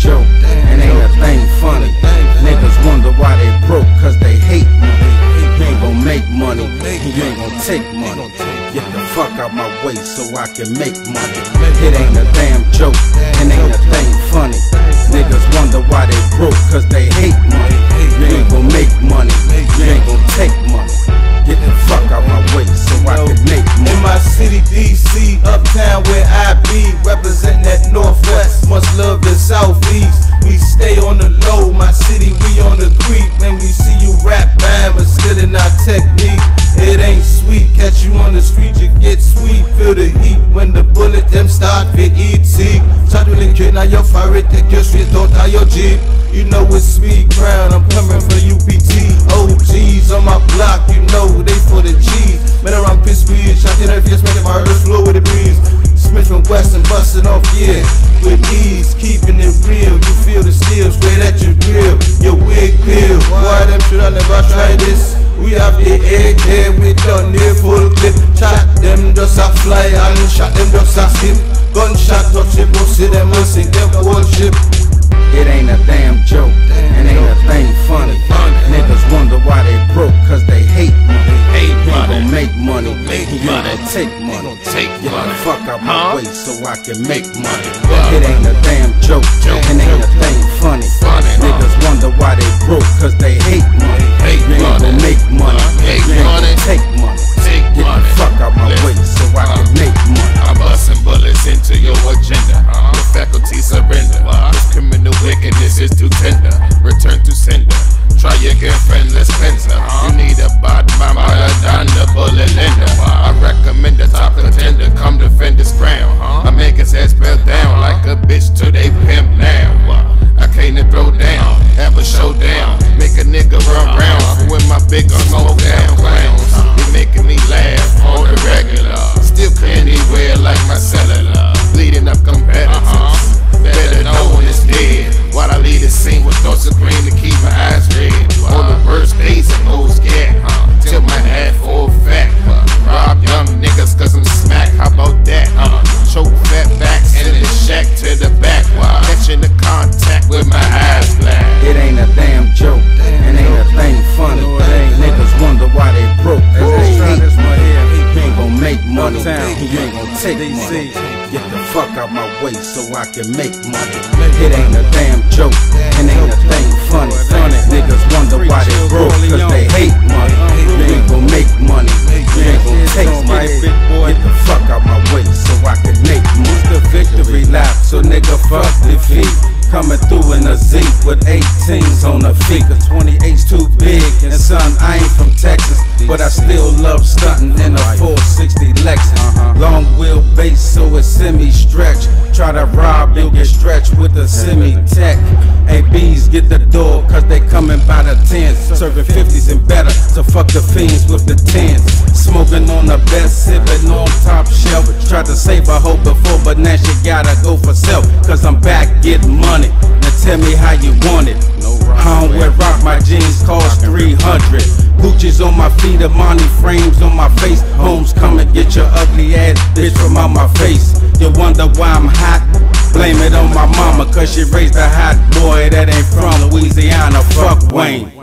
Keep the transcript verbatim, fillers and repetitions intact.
joke, and ain't a thing funny. Niggas wonder why they broke, cause they hate money. You ain't gon' make money, you ain't gon' take money. Get the fuck out my way so I can make money. It ain't a damn joke, and ain't a thing funny. Niggas wonder why they broke, cause they hate money. You ain't gon' make money, you ain't gon' take money. Get the fuck out my way so I can make money. In my city, D C, uptown where I be, representing that Northwest, must love the Southeast. We stay on the low, my city, we on the creep. When we see you rap bad, but still in our technique. It ain't sweet, catch you on the street, you get sweet. Feel the heat when the bullet them start for E T. Start to link it, now your fire, take your street, don't tie your Jeep. You know it's sweet crown, I'm coming for U P T. O Gs on my block, you know they for the G's. Man around piss weed, shot in her face, making my earth flow with the breeze. Smith from Western busting off, yeah, with ease, keeping it real. You feel the steel straight at your grill, your wig peel. Why them should I never try this? We have the egghead, we done near full clip. Shot them just a fly and shot them just a skip. Gunshot touch it, pussy them and sink them whole ship. It ain't a damn joke, and ain't a thing funny. Niggas wonder why they broke, cause they hate money. You ain't gon' make money, you ain't gon' take money. Get the fuck out my way so I can make money. It ain't a damn joke, and ain't a thing funny. Niggas wonder why they broke, cause they hate money. You ain't gon' make money, you ain't gon' take money. Get the fuck out my way so I can make money. I'm busting bullets into your agenda. The faculty surrender. This criminal wickedness is too tender. Return to sender. Try your girlfriend, let's cleanse her. You need a bad mama than the bullet lender. I recommend the top contender. Come defend this crown. I make his head spell down like a bitch till they pimp now. I came to throw down, have a showdown, make a nigga run round with my big smoke down clowns. They making me laugh on the regular. Still anywhere like my cellular. Bleeding up competitors. Better know when it's dead. While I leave the scene with thoughts of green to keep my eyes red. On the worst days I'm most scared. Till my head full fat. Rob young niggas cause I'm smack. How about that? Choke fat backs in the shack to the back. Catching the contact with my eyes black. It ain't a damn joke, and ain't a thing funny. Niggas wonder why they broke, cause they hate money. You ain't gon' make money, you ain't gon' take money. Get the fuck out my way so I can make money. It ain't a damn joke, and ain't a thing funny. Niggas wonder why they broke, cause they hate money. You ain't gon' make money, you ain't gon' take money. Get the fuck out my way so I can make money. It's the victory lap, so nigga fuck defeat. Coming through in a Zeke with eighteens on the feet. Cause twenty-eight's too big, and son, I ain't from Texas, but I still love stunting in a four sixty Lexus. Long wheelbase, so it's semi-stretch. Try to rob, you'll get stretched with a semi-tech. A B's get the door, cause they coming by the tens. Serving fifties and better, so fuck the fiends with the tens. Smoking on the best, sipping on top shelf. Tried to save a hoe before, but now she gotta go for self. Cause I'm back getting money. Now tell me how you want it. I don't wear rock, my jeans cost three hundred. Gucci's on my feet, Armani frames on my face. Holmes, come and get your ugly ass bitch from out my face. You wonder why I'm hot? Blame it on my mama, cause she raised a hot boy that ain't from Louisiana. Fuck Wayne.